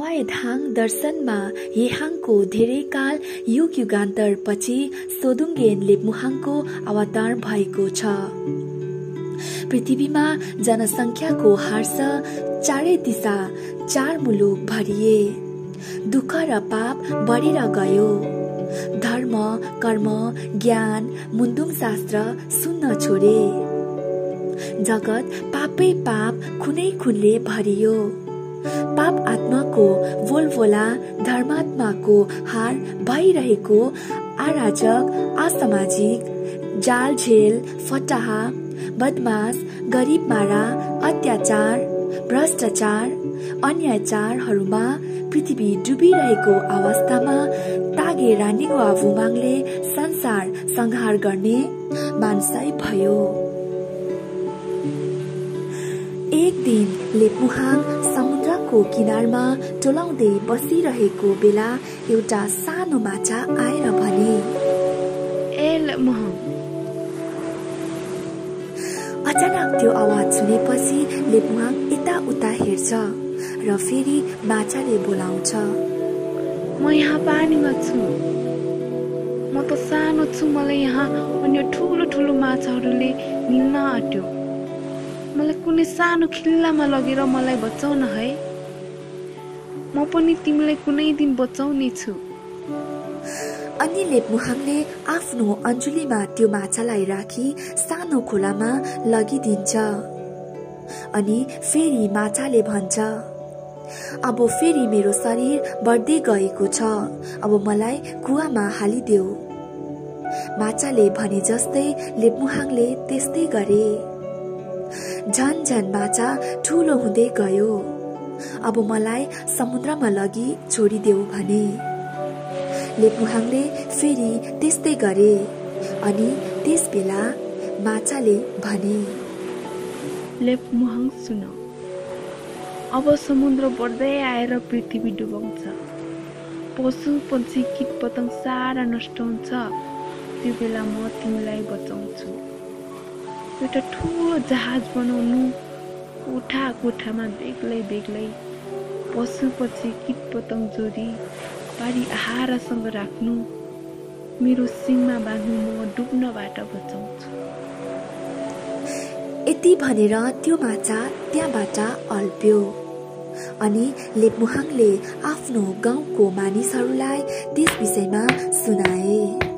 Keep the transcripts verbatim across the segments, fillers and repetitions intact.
आवायधाङ दर्शनमा येहाङको धेरै काल युग युगान्तर पछि सोदुङगेन लेप्मुहाङको अवतार भएको छ। पृथ्वीमा जनसङ्ख्याको हार्स चारै दिशा चार मुलुक भरिए। दुःख र पाप बढेर गयो। धर्म, कर्म, ज्ञान, मुन्दुम शास्त्र सुन्न छोडे। जगत पापै पाप खुनै खुनले भरियो। पाप आत्माको बोलबोला धर्मात्माको हार भइरहेको अराजक, असामाजिक, जालझेल, फटाहा, बदमास, गरिब मारा, अत्याचार, भ्रष्टाचार, अन्याचारहरूमा पृथ्वी डुबिरहेको अवस्थामा तागे रानीको आफुमाङले संसार संहार गर्ने मानसाई भयो। एक दिन लेप्मुहाङ समुद्रको किनारमा टोलाउँदै बसिरहेको बेला एउटा सानो माछा आएर भने, ए लेप्मुहाङ। अचानक त्यो आवाज सुनेपछि लेप्मुहाङ यता उता हेर्छ र फेरि माछाले बोलाउँछ, म यहाँ पानीमा छु। म त सानो छु, मलाई यहाँ अन्य ठुलो ठुलो माछाहरूले निल्न आँट्यो। मलाई कुनै सानो खिल्लामा लगेर मलाई बचाउन है। म पनि तिमीलाई कुनै दिन बचाउने छु। अनि लेप्मुहाङले आफ्नो अञ्जुलीमा त्यो माछालाई राखी सानो खोलामा लगिदिन्छ। अनि फेरि माछाले भन्छ, अब फेरि मेरो शरीर बढ्दै गएको छ, अब मलाई कुवामा हालिदेऊ। माछाले भने जस्तै लेप्मुहाङले त्यस्तै गरे। झन झन माछा ठुलो हुँदै गयो। अब मलाई समुद्रमा लगी छोडिदेऊ भने। लेप्मुहाङले फेरि त्यस्तै गरे। अनि त्यस बेला माछाले भने, लेप्मुहाङ सुन, अब समुद्र बढ्दै आएर पृथ्वी डुबाउँछ। पशु पक्षी कीट पतंग सारा नष्ट हुन्छ। त्यो बेला म तिमीलाई बचाउँछु। एउटा ठुलो जहाज बनाउनु, कोठा कोठामा बेग्लै बेग्लै पशु पक्षी कीट पतंग जोडी पारी आहारसँग राख्नु, मेरो सिङमा बाँध्नु, म डुब्नबाट बचाउँछु। यति भनेर त्यो माछा त्यहाँबाट अल्प्यो। अनि लेप्मुहाङले आफ्नो गाउँको मानिसहरूलाई त्यस विषयमा सुनाए।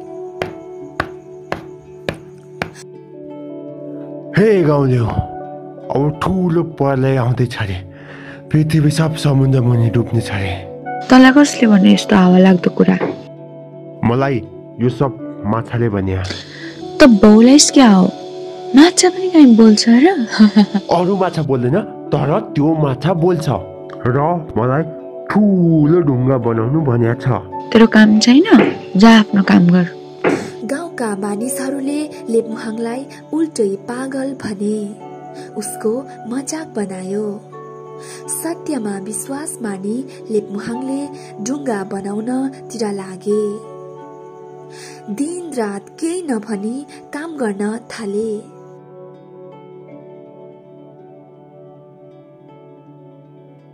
हे गाउँलेहो, अब ठुलो प्रलय आउँदैछ अरे। पृथ्वी सब समुद्र मुनि डुब्ने छ अरे। तँलाई कसले भने यस्तो हावा लाग्दो कुरा? मलाई यो सब माछाले भन्यो। त बोलाइस् क्या हो? माछा पनि कहीँ बोल्छ र? अरू माछा बोल्दैन, तर त्यो माछा बोल्छ र मलाई ठुलो ढुङ्गा बनाउनु भनेको छ। तेरो काम छैन? जा आफ्नो काम गर। गाउँका मानिसहरूले लेप्मुहाङलाई उल्टै पागल भने। उसको मजाक बनायो। सत्यमा विश्वास मानी लेप्मुहाङले ढुङ्गा बनाउन तिर लागे। दिन रात केही नभनी काम गर्न थाले।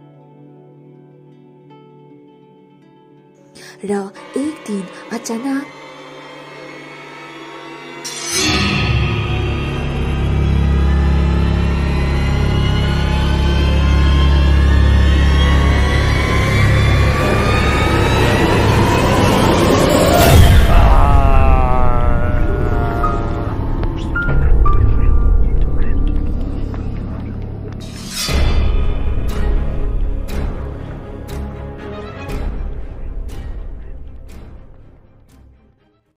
र एक दिन अचानक